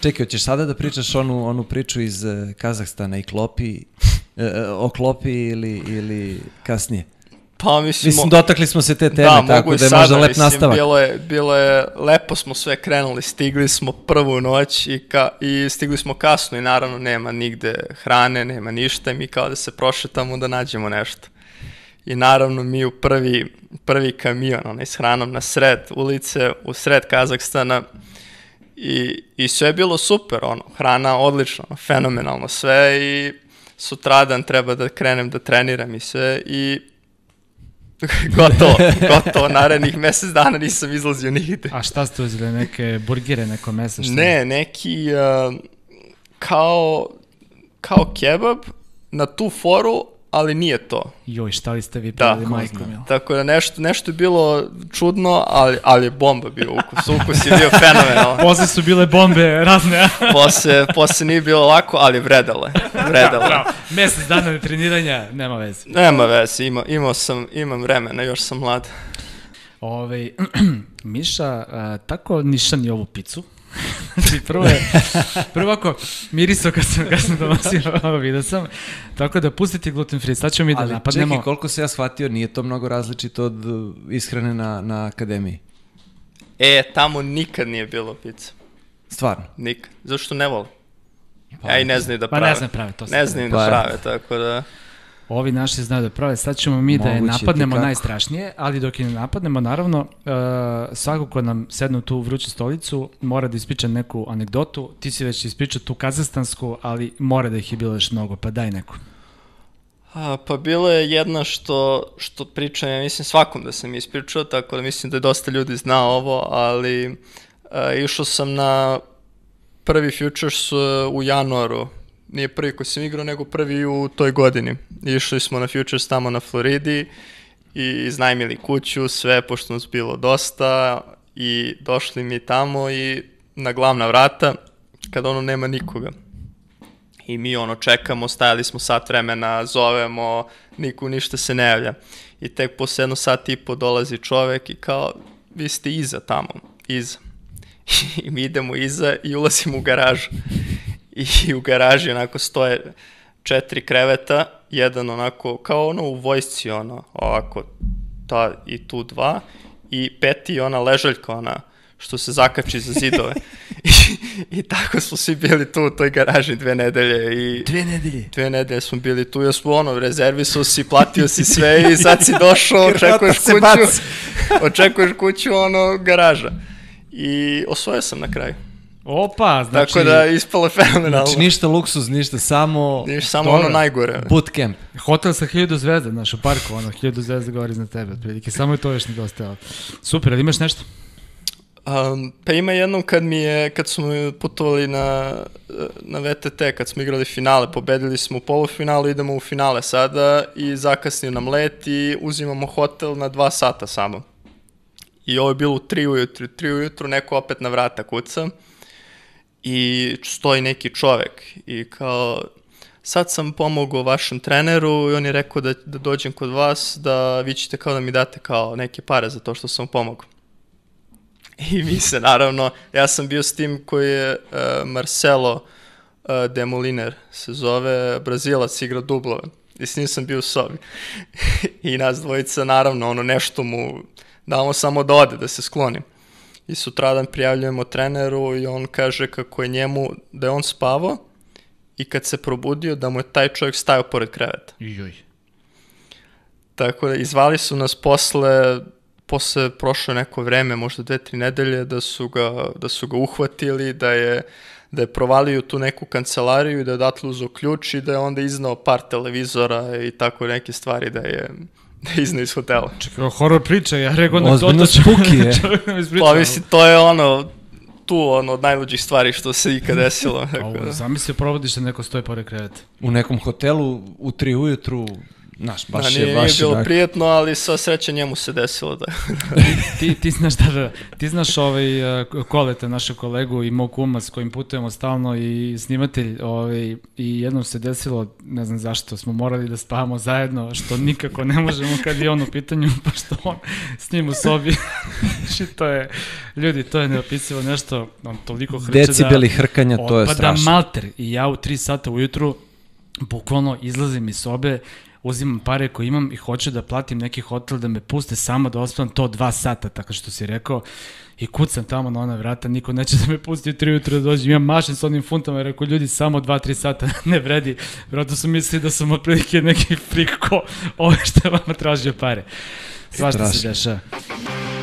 Čekaj, hoćeš sada da pričaš onu priču iz Kazahstana i o klopi ili kasnije? Pa mislim, dotakli smo se te teme, tako da je možda lep nastavak. Bilo je, lepo smo sve krenuli, stigli smo prvu noć i stigli smo kasno i naravno nema nigde hrane, nema ništa i mi kao da se prošetamo da nađemo nešto. I naravno mi u prvi kamion, s hranom na sred ulice, u sred Kazahstana i sve je bilo super, hrana odlična, fenomenalno sve i sutradan treba da krenem da treniram i sve i gotovo, narednih mesec dana nisam izlazio nigde. A šta ste uzeli, neke burgere, neko meso? Ne, neki kao kebab na tu foru, ali nije to. Joj, šta li ste vi pili, majko milo? Tako da nešto je bilo čudno, ali je bomba bio ukus. Ukus je bio fenomenalan. Posle su bile bombe razne. Posle nije bilo lako, ali vredalo. Mesec dana treniranja, nema veze. Nema veze, imam vremena, još sam mlad. Miša, tako nišan je ovu picu. Znači, prvo ako mirisao kad sam donosio, vidio sam, tako da pustiti gluten free, sad ćemo mi da napadnemo. Ali čekaj, koliko se ja shvatio, nije to mnogo različito od ishrane na akademiji? Tamo nikad nije bilo pizza. Stvarno? Nikad, zašto ne volim. Ja i ne znam da prave. Pa ne znam prave, to sam. Ne znam da prave, tako da... Ovi naši znaju da prave, sad ćemo mi da je napadnemo najstrašnije, ali dok je ne napadnemo, naravno, svako ko nam sedne u tu vruću stolicu mora da ispriča neku anegdotu. Ti si već ispričao tu kazahstansku, ali mora da ih je bilo još mnogo, pa daj neku. Pa bilo je jedna što pričam, ja mislim svakom da sam ispričao, tako da mislim da je dosta ljudi zna ovo, ali išao sam na prvi Futures u januaru. Nije prvi koji sam igrao, nego prvi u toj godini. Išli smo na Futures tamo na Floridi i iznajmili kuću, sve, pošto nas bilo dosta i došli mi tamo i na glavna vrata, kada nema nikoga. I mi čekamo, stajali smo sat vremena, zovemo, niko ništa se ne javlja. I tek posle 1 sat i po dolazi čovek i kao, vi ste iza tamo, iza. I mi idemo iza i ulazimo u garažu. I u garaži onako stoje 4 kreveta, jedan onako kao u vojsci, ovako, i tu 2, i 5. ona ležaljka, što se zakači za zidove. I tako smo svi bili tu u toj garaži 2 nedelje. 2 nedelje? 2 nedelje smo bili tu, još smo rezervisao si, platio si sve i sad si došao, očekuješ kuću, garaža. I osvojio sam na kraju. Opa, znači... Tako da ispalo fenomenalno. Znači ništa luksuz, ništa, samo najgore. Bootcamp. Hotel sa 1000 zvezda, znaš, u parku, 1000 zvezda govori za tebe, otprilike, samo je to još nedostajalo. Super, ali imaš nešto? Pa ima jednom kad smo putovali na VTT, kad smo igrali finale, pobedili smo u polufinalu, idemo u finale sada i zakasnio nam let i uzimamo hotel na 2 sata samo. I ovo je bilo u 3 ujutru, neko opet na vrata kuca. I stoji neki čovek i kao, sad sam pomogao vašem treneru i on je rekao da dođem kod vas, da vi ćete kao da mi date kao neke pare za to što sam pomogao. I mi se naravno, ja sam bio s tim koji je Marcelo Demoliner se zove, Brazilac, igra dublove i s njim sam bio u sobi. I nas dvojica naravno, nešto mu damo samo da ode, da se skloni. I sutradan prijavljujemo treneru i on kaže kako je njemu, da je on spavao i kad se probudio da mu je taj čovjek stajao pored kreveta. Joj. Tako da izvali su nas posle prošlo neko vreme, možda 2-3 nedelje, da su ga uhvatili, da je provalio tu neku kancelariju i da je odatle uzeo ključ i da je onda iznao par televizora i tako neke stvari da je iznao iz hotela. Čekaj, horor priča, ja rekao na ozbiljno spooky je. Pa mislim, to je tu od najluđih stvari što se ikad desilo. Zamisli, provodiš se neko stoji pored kreveta. U nekom hotelu u 3 ujutru. Znaš, baš nije bilo prijetno, ali sva sreća njemu se desilo. Da. ti znaš ti znaš Koleta, našeg kolegu i mog kuma s kojim putujemo stalno i snimatelj, i jednom se desilo, ne znam zašto, smo morali da spavamo zajedno, što nikako ne možemo kad je on u pitanju, pošto on s njim u sobi. To je neopisivo nešto, on toliko hrče decibeli hrkanja, to je strašno. Otpada malter i ja u 3 sata ujutru bukvalno izlazim iz sobe, uzimam pare koje imam i hoću da platim neki hotel da me puste samo da ospavam to 2 sata, tako što si rekao, i kucam tamo na ona vrata, niko neće da me pusti u 3 ujutru da dođem, imam mašin s onim funtama, rekao ljudi samo 2-3 sata ne vredi, vjerojatno su mislili da sam otprilike neki frik ko što je vama tražio pare. Svašta se dešava.